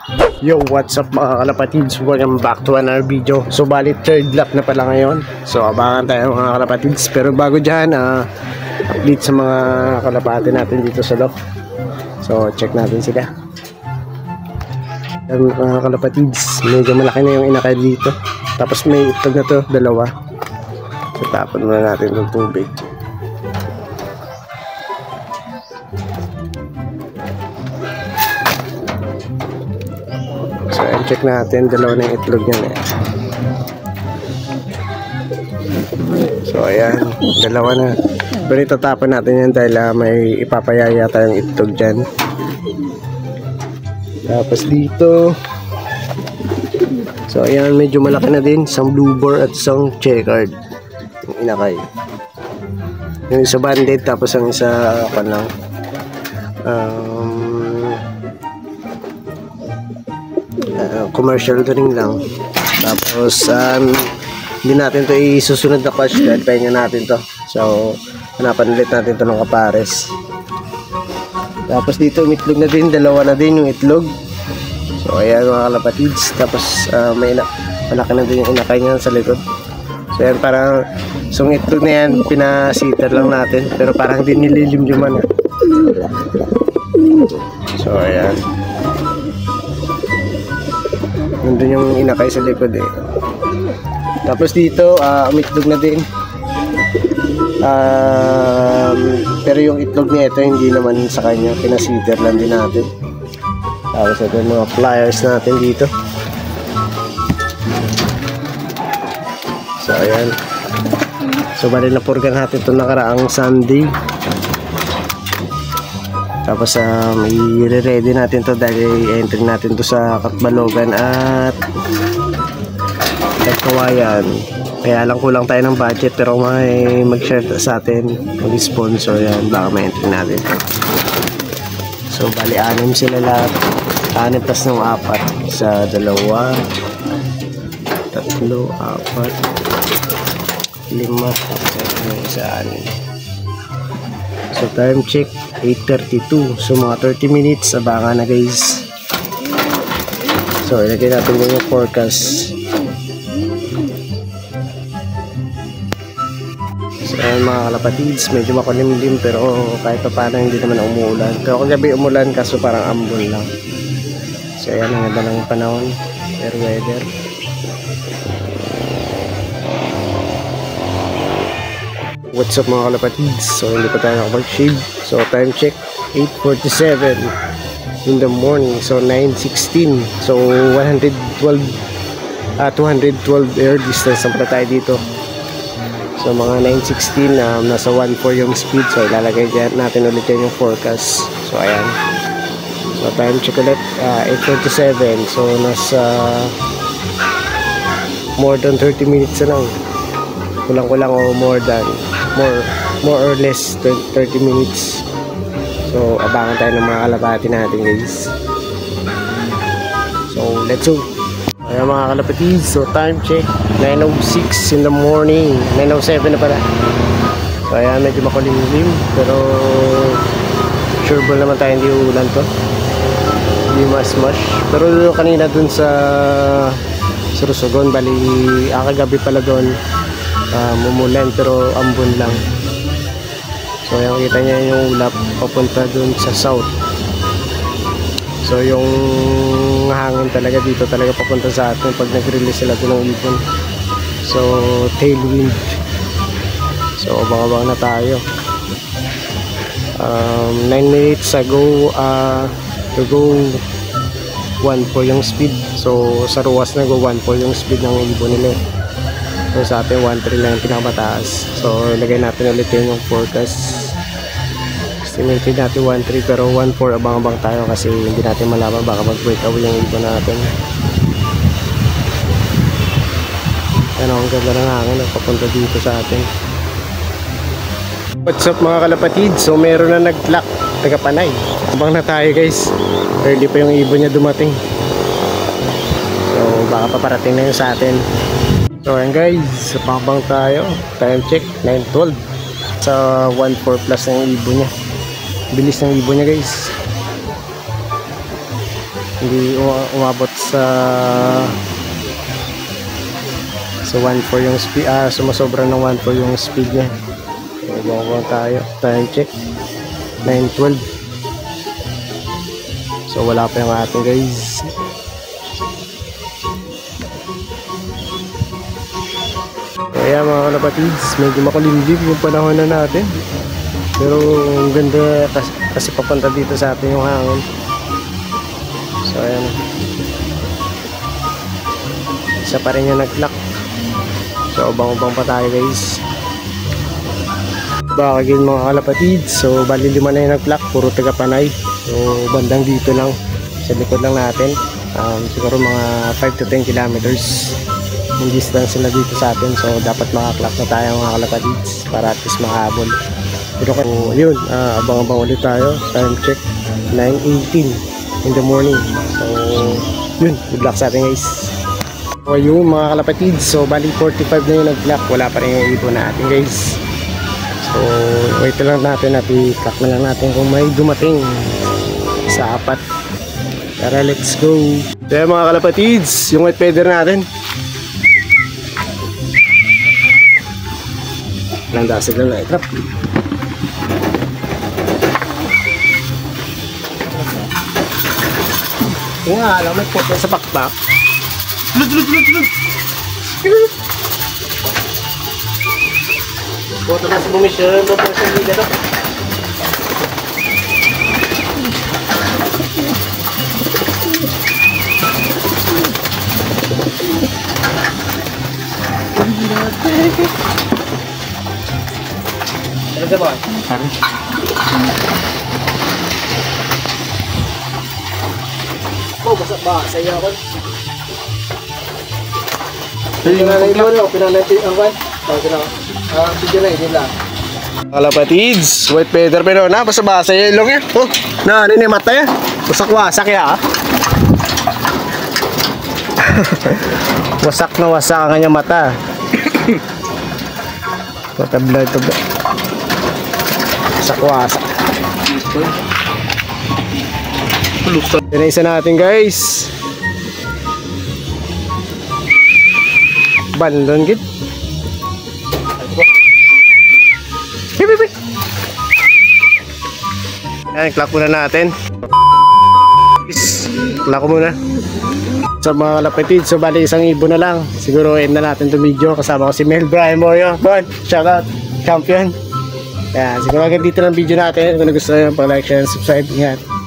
Yo, what's up mga kalapatids? Welcome back to another video. So bali third lap na pala ngayon. So abangan tayo mga kalapatids. Pero bago dyan, update sa mga kalapati natin dito sa loft. So check natin sila. Yan mga kalapatids, medyo malaki na yung inakay dito. Tapos may itlog na to, dalawa. So tapon muna natin ng tubig. So check natin, dalawa na yung itlog niya. So ayan, dalawa na. Pero itatapon natin yan dahil may ipapayaya tayong itlog dyan. Tapos dito, so ayan, medyo malaki na din. Isang blue boar at isang checkered yung inakay. Yung isa banded, tapos ang isa ako lang commercial ring lang. Tapos hindi natin to isusunod na clutch dahil pahinga natin to. So hanapan ulit natin to ng kapares. Tapos dito umitlog na din, dalawa na din yung itlog. So ayan mga kalapatids. Tapos malaki na din yung inakay niya sa likod. So ayan, parang yung itlog na yan pinasiter lang natin, pero parang hindi nililimliman. So ayan, nandun yung inakay sa likod eh. Tapos dito umitlog na din, pero yung itlog niya ito hindi naman sa kanya, pinasiter lang din natin. Tapos ito yung mga pliers natin dito. So ayan, so bali na purgan natin ito nakaraang Sunday. Tapos i-ready natin to dahil i-entry natin to sa Katbalogan at Kawayan. Kaya lang kulang tayo ng budget, pero may mag-share sa atin, mag-sponsor yan, baka may entry natin. So bali 6 sila lahat, 6 plus ng 4, sa 2, 3, 4, 5, tapos yung isa 6. So time check 8:32, so mga 30 minutes, abangan na guys. So ilagay natin yung forecast. So ayan mga kalapatids, medyo makulimlim pero kahit pa paano hindi naman umuulan. Pero kagabi umulan kaso parang ambon lang. So ayan, ang ganda ng panahon, air weather. What's up mga kalapatids? So hindi pa tayo nakapag-shave. So time check 8:47 in the morning. So 9:16. So 212 air distance ang pala tayo dito. So mga 9:16, nasa 1.4 yung speed. So ilalagay natin ulit yung forecast. So ayan. So time check ulit 8:47. So nasa more than 30 minutes na lang. Kulang-kulang o more or less 30 minutes. So abangan tayo ng mga kalapati natin guys. So let's go. Ayan mga kalapatids, so time check 9:06 in the morning, 9:07 na pala. So ayan, medyo makulimlim pero sure ball naman tayo hindi uulan to, hindi mas-mash. Pero kanina dun sa Sorsogon, bali kagabi pala doon mumulan pero ambon lang. So ayan, kita niya yung ulap papunta dun sa south. So yung hangin talaga dito talaga papunta sa atin pag nag-release sila dun ng ibon. So tailwind. So abang-abang na tayo. 9 minutes ago to go 1.4 yung speed. So sa ruwas na go 1.4 yung speed ng ibon nila. So sa atin 1.3 lang yung pinakamataas. So ilagay natin ulit yung forecast. Estimated natin 1.3 pero 1.4 abang-abang tayo kasi hindi natin malaman, baka mag-break away yung ibon natin. Ano, ang ganda ng hangin papunta dito sa atin. What's up mga kalapatid? So meron na nag-clock taga Panay. Abang na tayo guys, early pa yung ibon niya dumating. So baka paparating na yun sa atin. So ayan guys, abang tayo. Time check 9:12. Sa 1.4 plus ng ibon niya. Bilis ng ibon niya guys. Hindi umabot sa 1.4 yung speed, sumasobra ng 1.4 yung speed niya. Ibang tayo, time check 9:12. So wala pa yung ating guys. Kaya mga kalapatids, medyo makulimlim yung panahon na natin, pero ang ganda kasi papunta dito sa atin yung hangin. So ayan, isa pa rin yung nag-lock. So ubang-ubang pa tayo guys. Bakagin mga kalapatids. So bali 5 na yung nag-lock, puro taga Panay. So bandang dito lang sa likod lang natin, siguro mga 5 to 10 kilometers yung distance sila dito sa atin. So dapat maka-clock na tayo mga kalapatids para at least makahabol. Pero yun, abang-abang ulit tayo. Time check 9:18 in the morning. So yun, good luck sa atin guys. So yun mga kalapatids, so bali 45 na yung nag-clock, wala pa rin yung ibon natin guys. So wait lang natin at i-clock na lang natin kung may dumating sa 4. Tara, let's go. Kaya mga kalapatids, yung white feather natin, landasan lang na itrap. Yung nga alam, may puto sa pakpak. Tulog. Puto na sa bumisyon, puto na sa liga to. Talaga ba? Hari. Oh, basa ba? Saya ako. Sige na lang ito. Pinanati ang kwan. Sige na, hindi lang. Kalapatids, white feather pero na, basa-basa yung ilong yan. Oh, na, ano yung mata yan? Wasak-wasak ya. Wasak na wasak ang kanyang mata. Blood to blood. Wasak-wasak. Pinaysa natin guys. Bandon gid. Ayan, clock muna natin. Clock muna. Sa mga kalapatid, so bali isang ibon na lang. Siguro end na natin itong video. Kasama ko si Mel Brian Morio. Bon, shout out, champion. Ayan, siguro hanggang dito lang video natin. Kung gusto nyo, pag-like, share, subscribe. Ingat.